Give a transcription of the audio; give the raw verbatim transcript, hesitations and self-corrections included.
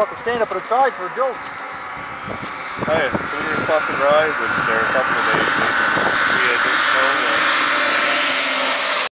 fucking stand up outside for a joke. Hey, so we were fucking riding there a couple of days and we had just